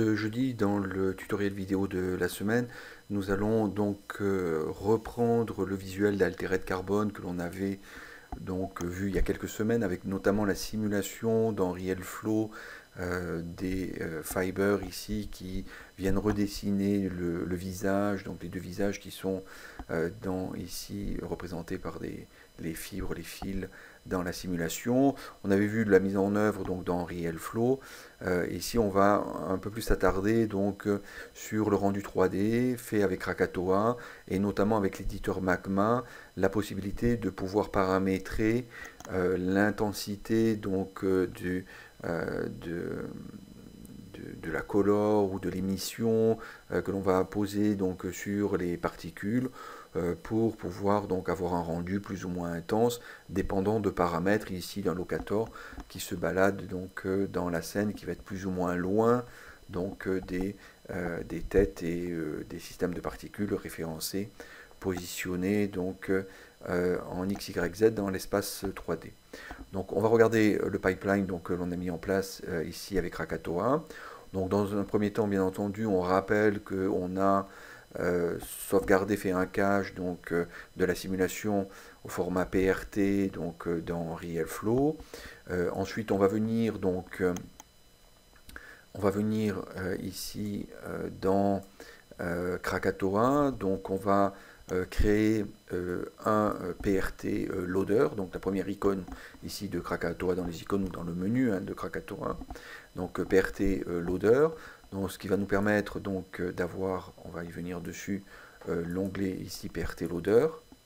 Ce jeudi, dans le tutoriel vidéo de la semaine, nous allons donc reprendre le visuel d'Altered Carbon que l'on avait donc vu il y a quelques semaines, avec notamment la simulation dans RealFlow des fibers ici qui viennent redessiner le visage, donc les deux visages qui sont ici représentés par les fibres, les fils dans la simulation. On avait vu de la mise en œuvre donc dans RealFlow. Ici, on va un peu plus s'attarder donc sur le rendu 3D fait avec Krakatoa et notamment avec l'éditeur Magma, la possibilité de pouvoir paramétrer l'intensité donc de la color ou de l'émission que l'on va poser donc sur les particules pour pouvoir donc avoir un rendu plus ou moins intense dépendant de paramètres ici d'un locator qui se balade donc dans la scène, qui va être plus ou moins loin donc des têtes et des systèmes de particules référencés, positionnés donc en X, Y, Z dans l'espace 3D. Donc on va regarder le pipeline donc, que l'on a mis en place ici avec Krakatoa. Donc dans un premier temps, bien entendu, on rappelle qu'on a sauvegardé, fait un cache donc, de la simulation au format PRT donc, dans RealFlow. Ensuite, on va venir donc ici dans Krakatoa. Donc on va créer un PRT loader, donc la première icône ici de Krakatoa dans les icônes ou dans le menu de Krakatoa, donc PRT loader, donc ce qui va nous permettre donc d'avoir, on va y venir dessus, l'onglet ici PRT loader.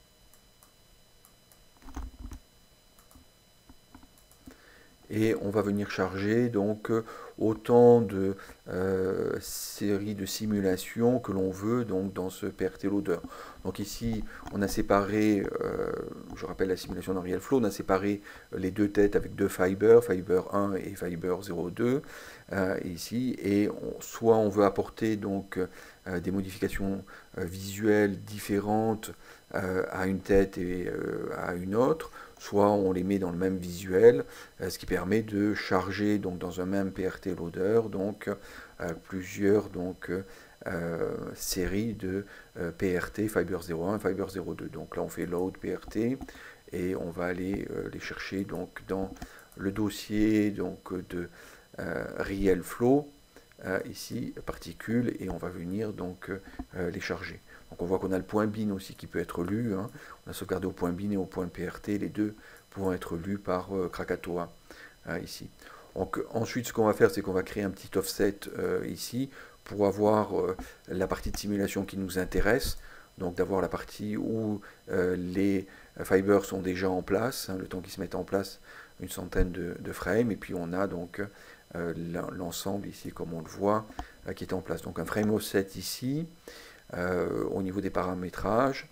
Et on va venir charger donc autant de séries de simulations que l'on veut donc dans ce PRT loader. Donc ici on a séparé, je rappelle la simulation dans RealFlow, on a séparé les deux têtes avec deux fibers, Fiber 1 et Fiber 02 ici, et soit on veut apporter donc des modifications visuelles différentes à une tête et à une autre, soit on les met dans le même visuel, ce qui permet de charger donc dans un même PRT loader donc plusieurs donc séries de PRT Fiber 01 et Fiber 02. Donc là on fait load PRT et on va aller les chercher donc dans le dossier donc de RealFlow ici particules, et on va venir donc les charger. Donc on voit qu'on a le point bin aussi qui peut être lu, hein. On a sauvegardé au point bin et au point PRT, les deux pouvant être lus par Krakatoa ici. Donc, ensuite, ce qu'on va faire, c'est qu'on va créer un petit offset ici pour avoir la partie de simulation qui nous intéresse. Donc d'avoir la partie où les fibers sont déjà en place, hein, le temps qu'ils se mettent en place, une centaine de frames, et puis on a donc l'ensemble ici, comme on le voit, qui est en place. Donc un frame offset ici, au niveau des paramétrages,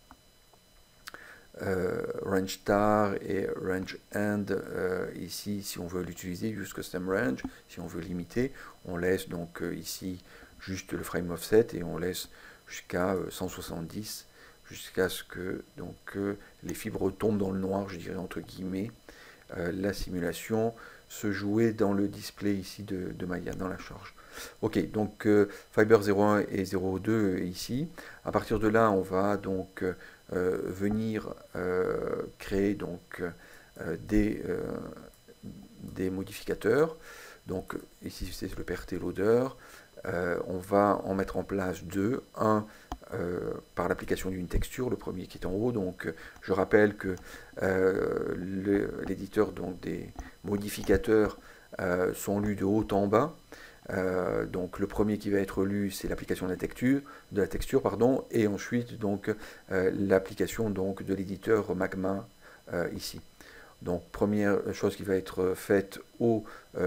range star et range end ici si on veut l'utiliser, use custom range, si on veut limiter, on laisse donc ici juste le frame offset et on laisse jusqu'à 170 jusqu'à ce que donc les fibres tombent dans le noir, je dirais entre guillemets, la simulation se jouer dans le display ici de Maya, dans la charge. Ok, donc Fiber 01 et 02 ici. À partir de là, on va donc venir créer donc des modificateurs. Donc ici c'est le PRT loader. On va en mettre en place deux. Un par l'application d'une texture, le premier qui est en haut. Donc je rappelle que l'éditeur donc des modificateurs sont lus de haut en bas. Donc le premier qui va être lu, c'est l'application de la texture, pardon, et ensuite donc l'application donc de l'éditeur Magma ici. Donc première chose qui va être faite aux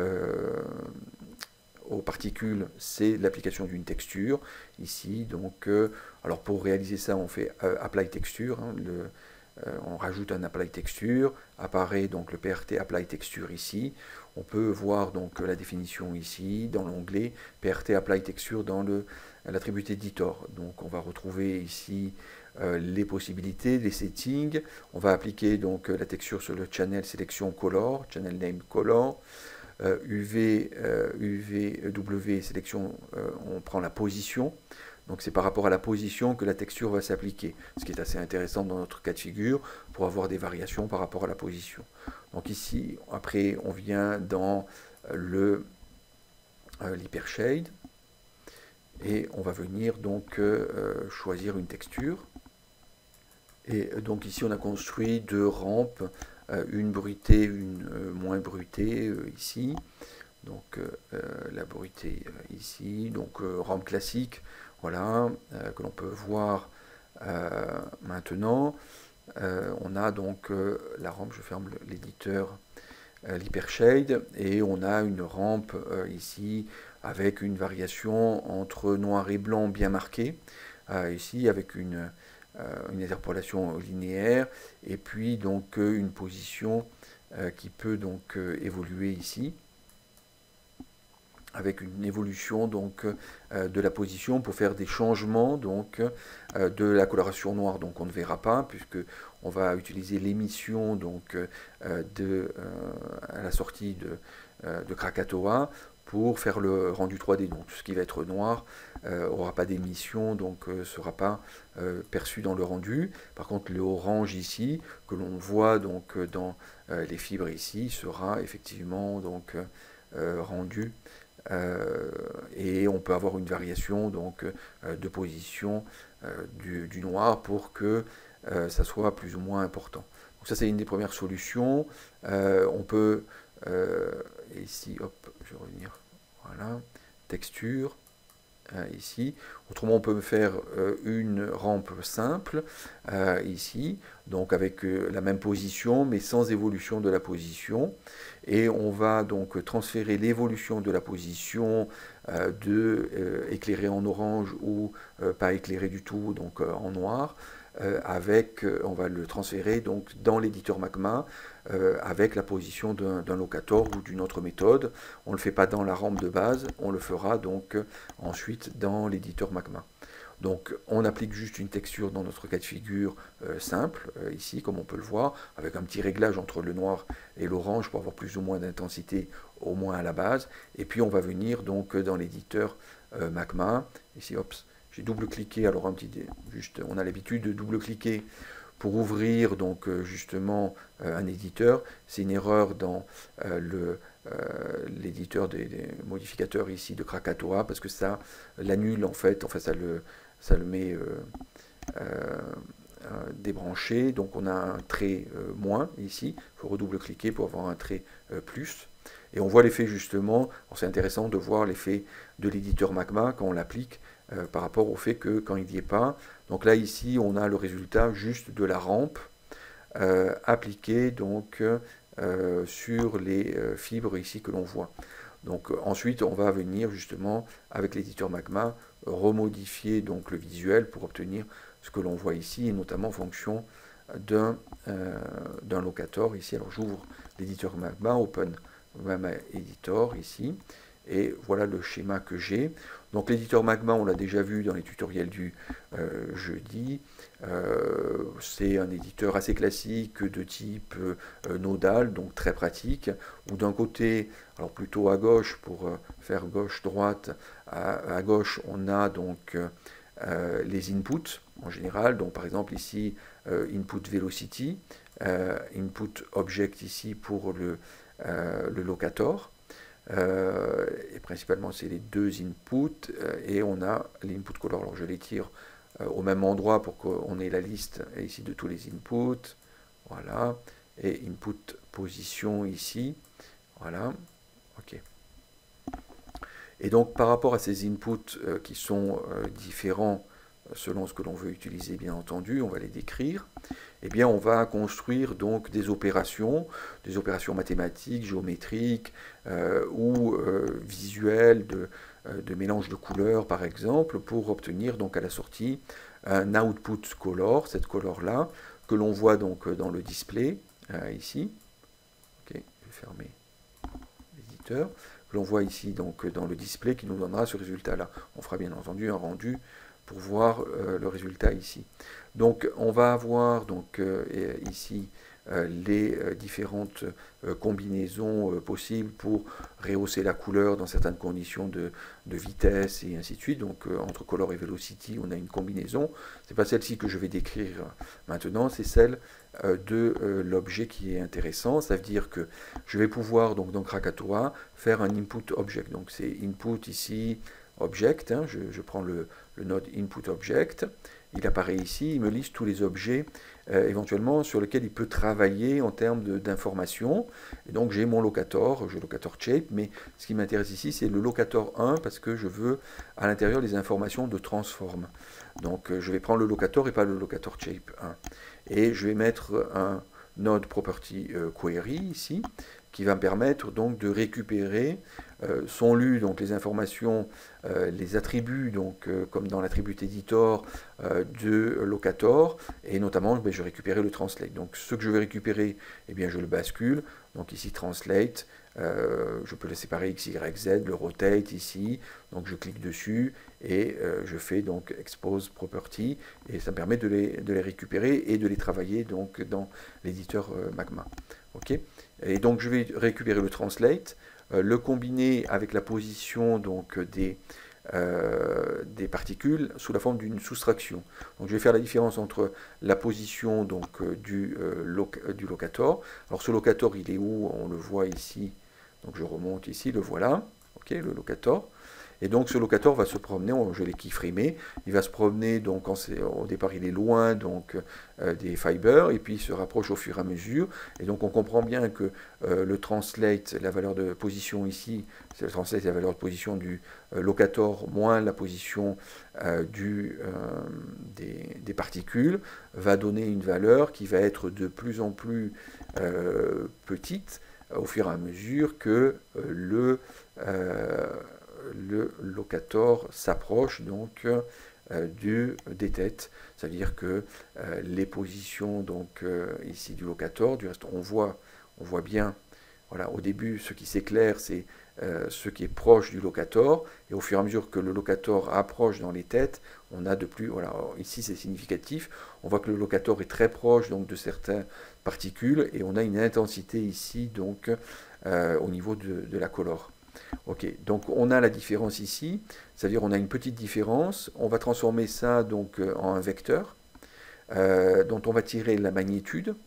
particules, c'est l'application d'une texture ici. Donc alors pour réaliser ça, on fait apply texture, hein, on rajoute un apply texture, apparaît donc le PRT apply texture ici. On peut voir donc la définition ici dans l'onglet PRT apply texture dans l'attribut editor. Donc on va retrouver ici les possibilités, les settings. On va appliquer donc la texture sur le channel sélection color, channel name color. UVW sélection, on prend la position. Donc c'est par rapport à la position que la texture va s'appliquer, ce qui est assez intéressant dans notre cas de figure pour avoir des variations par rapport à la position. Donc ici, après, on vient dans l'hypershade et on va venir donc choisir une texture. Et donc ici, on a construit deux rampes, une bruitée, une moins bruitée ici. Donc la bruitée ici, donc rampe classique, voilà, que l'on peut voir maintenant. On a donc la rampe, je ferme l'éditeur, l'hypershade, et on a une rampe ici avec une variation entre noir et blanc bien marquée, ici avec une interpolation linéaire, et puis donc une position qui peut donc évoluer ici, avec une évolution donc de la position pour faire des changements donc de la coloration noire. Donc on ne verra pas puisque on va utiliser l'émission donc à la sortie de Krakatoa pour faire le rendu 3D. Donc tout ce qui va être noir n'aura pas d'émission, donc ne sera pas perçu dans le rendu. Par contre le orange ici que l'on voit donc dans les fibres ici sera effectivement donc rendu. Et on peut avoir une variation donc de position du noir pour que ça soit plus ou moins important. Donc ça c'est une des premières solutions. On peut ici, hop, je vais revenir, voilà, texture. Ici. Autrement, on peut faire une rampe simple ici, donc avec la même position, mais sans évolution de la position. Et on va donc transférer l'évolution de la position éclairé en orange ou pas éclairé du tout, donc en noir. On va le transférer donc dans l'éditeur Magma avec la position d'un locator ou d'une autre méthode. On ne le fait pas dans la rampe de base, on le fera donc ensuite dans l'éditeur Magma. Donc on applique juste une texture dans notre cas de figure simple, ici comme on peut le voir, avec un petit réglage entre le noir et l'orange pour avoir plus ou moins d'intensité au moins à la base. Et puis on va venir donc dans l'éditeur Magma, ici hop, j'ai double-cliqué, alors on a l'habitude de double-cliquer pour ouvrir donc justement un éditeur. C'est une erreur dans l'éditeur des modificateurs ici de Krakatoa parce que ça l'annule en fait, ça le met débranché. Donc on a un trait moins ici, il faut redouble-cliquer pour avoir un trait plus. Et on voit l'effet justement, c'est intéressant de voir l'effet de l'éditeur Magma quand on l'applique par rapport au fait que quand il n'y est pas, donc là ici on a le résultat juste de la rampe appliquée donc sur les fibres ici que l'on voit. Donc ensuite on va venir justement avec l'éditeur Magma remodifier donc le visuel pour obtenir ce que l'on voit ici et notamment en fonction d'un locator ici. Alors j'ouvre l'éditeur Magma, Open Magma Editor ici. Et voilà le schéma que j'ai. Donc l'éditeur Magma, on l'a déjà vu dans les tutoriels du jeudi. C'est un éditeur assez classique de type nodal, donc très pratique. Où d'un côté, alors plutôt à gauche pour faire gauche-droite, à gauche on a donc les inputs en général. Donc par exemple ici, input velocity, input object ici pour le locator. Et principalement c'est les deux inputs et on a l'input color. Alors je les tire au même endroit pour qu'on ait la liste ici de tous les inputs, voilà, et input position ici, voilà, ok. Et donc par rapport à ces inputs qui sont différents selon ce que l'on veut utiliser, bien entendu, on va les décrire. Eh bien, on va construire donc des opérations mathématiques, géométriques ou visuelles de mélange de couleurs, par exemple, pour obtenir donc à la sortie un output color, cette color-là, que l'on voit donc dans le display, ici. Ok, je vais fermer l'éditeur. Que l'on voit ici donc dans le display qui nous donnera ce résultat-là. On fera bien entendu un rendu pour voir le résultat ici. Donc on va avoir donc, ici les différentes combinaisons possibles pour rehausser la couleur dans certaines conditions de vitesse et ainsi de suite. Donc entre color et velocity, on a une combinaison. Ce n'est pas celle-ci que je vais décrire maintenant, c'est celle de l'objet qui est intéressant. Ça veut dire que je vais pouvoir donc dans Krakatoa faire un input object. Donc c'est input ici, object, hein, je prends le node input object, il apparaît ici, il me liste tous les objets éventuellement sur lesquels il peut travailler en termes d'informations. Et donc j'ai mon locator, j'ai locator shape, mais ce qui m'intéresse ici c'est le locator 1 parce que je veux à l'intérieur les informations de transform. Donc je vais prendre le locator et pas le locator shape 1. Et je vais mettre un node property query ici qui va me permettre donc de récupérer sont lues donc les informations, les attributs donc comme dans l'attribut editor de locator et notamment je vais récupérer le translate. Donc ce que je vais récupérer, eh bien je le bascule. Donc ici translate, je peux le séparer x, y, z, le rotate ici. Donc je clique dessus et je fais donc expose property et ça me permet de les récupérer et de les travailler donc dans l'éditeur Magma. Ok. Et donc je vais récupérer le translate, le combiner avec la position donc, des particules sous la forme d'une soustraction. Donc je vais faire la différence entre la position donc, du locator. Alors ce locator il est où? On le voit ici. Donc je remonte ici, le voilà. Ok, le locator. Et donc ce locator va se promener, je l'ai keyframé, il va se promener, donc au départ il est loin donc, des fibers, et puis il se rapproche au fur et à mesure. Et donc on comprend bien que le translate, la valeur de position ici, c'est le translate la valeur de position du locator moins la position des particules, va donner une valeur qui va être de plus en plus petite au fur et à mesure que le locator s'approche donc des têtes. Ça veut dire que les positions donc ici du locator, du reste on voit bien, voilà, au début ce qui s'éclaire c'est ce qui est proche du locator, et au fur et à mesure que le locator approche dans les têtes, on a de plus, voilà, ici c'est significatif, on voit que le locator est très proche donc de certaines particules, et on a une intensité ici donc au niveau de la color. Ok, donc on a la différence ici, c'est-à-dire on a une petite différence, on va transformer ça donc en un vecteur dont on va tirer la magnitude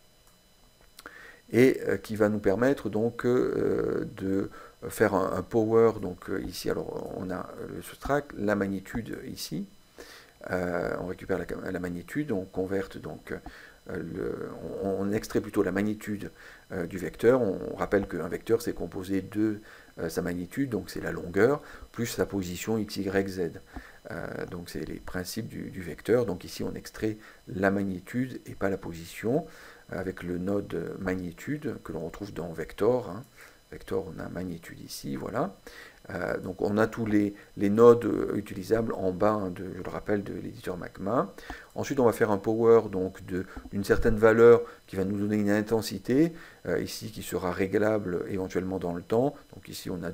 et qui va nous permettre donc de faire un power, donc ici alors on a le subtract, la magnitude ici, on récupère la magnitude, on converte donc on extrait plutôt la magnitude du vecteur. On rappelle qu'un vecteur c'est composé de sa magnitude, donc c'est la longueur, plus sa position x, y, z. Donc c'est les principes du vecteur. Donc ici on extrait la magnitude et pas la position, avec le node magnitude que l'on retrouve dans vector. Hein. Vector, on a magnitude ici, voilà. Donc on a tous les nodes utilisables en bas, hein, je le rappelle, de l'éditeur Magma. Ensuite on va faire un power d'une certaine valeur qui va nous donner une intensité, ici qui sera réglable éventuellement dans le temps. Donc ici on a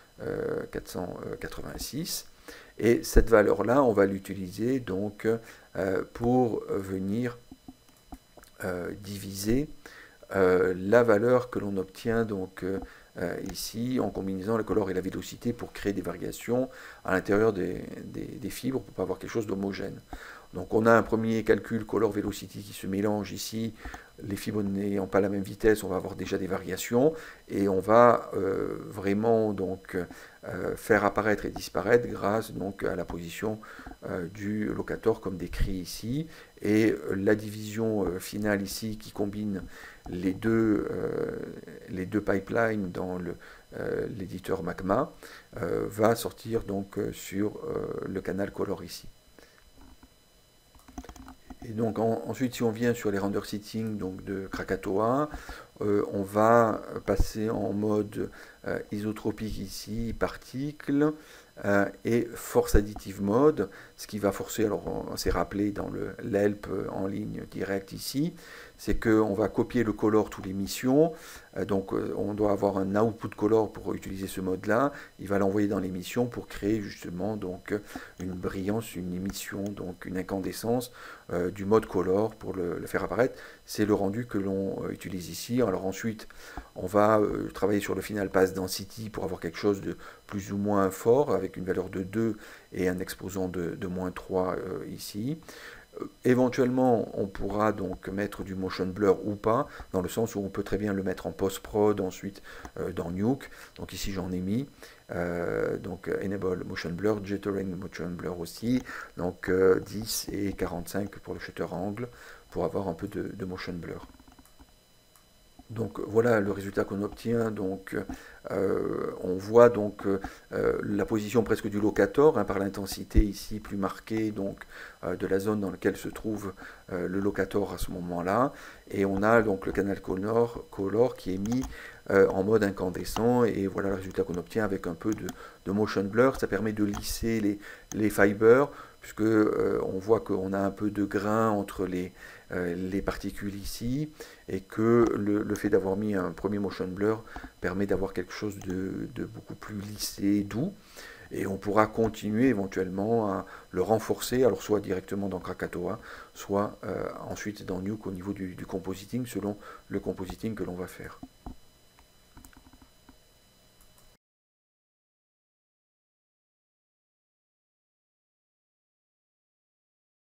2,486. Et cette valeur-là, on va l'utiliser donc pour venir diviser la valeur que l'on obtient donc ici en combinant la color et la vélocité pour créer des variations à l'intérieur des fibres pour pas avoir quelque chose d'homogène. Donc on a un premier calcul color velocity qui se mélange ici, les fibres n'ayant pas la même vitesse, on va avoir déjà des variations et on va vraiment donc faire apparaître et disparaître grâce donc à la position du locator comme décrit ici, et la division finale ici qui combine les deux pipelines dans l'éditeur Magma va sortir donc sur le canal color ici. Et donc ensuite, si on vient sur les render settings donc, de Krakatoa, on va passer en mode isotropique ici, particle, et force additive mode, ce qui va forcer, alors c'est rappelé dans l'help en ligne direct ici, c'est qu'on va copier le color tous l'émission. Donc on doit avoir un output color pour utiliser ce mode-là. Il va l'envoyer dans l'émission pour créer justement donc une brillance, une émission, donc une incandescence du mode color pour le faire apparaître. C'est le rendu que l'on utilise ici. Alors ensuite, on va travailler sur le final pass density pour avoir quelque chose de plus ou moins fort avec une valeur de 2 et un exposant de -3 ici. Éventuellement, on pourra donc mettre du motion blur ou pas, dans le sens où on peut très bien le mettre en post-prod, ensuite dans Nuke. Donc ici j'en ai mis. Donc Enable Motion Blur, Jittering Motion Blur aussi. Donc 10 et 45 pour le shutter angle, pour avoir un peu de motion blur. Donc voilà le résultat qu'on obtient. Donc on voit donc la position presque du locator par l'intensité ici plus marquée donc de la zone dans laquelle se trouve le locator à ce moment-là. Et on a donc le canal color qui est mis en mode incandescent, et voilà le résultat qu'on obtient avec un peu de motion blur. Ça permet de lisser les fibers, puisque on voit qu'on a un peu de grain entre les particules ici, et que le fait d'avoir mis un premier motion blur permet d'avoir quelque chose de beaucoup plus lissé, doux. Et on pourra continuer éventuellement à le renforcer, alors soit directement dans Krakatoa, soit ensuite dans Nuke au niveau du compositing, selon le compositing que l'on va faire.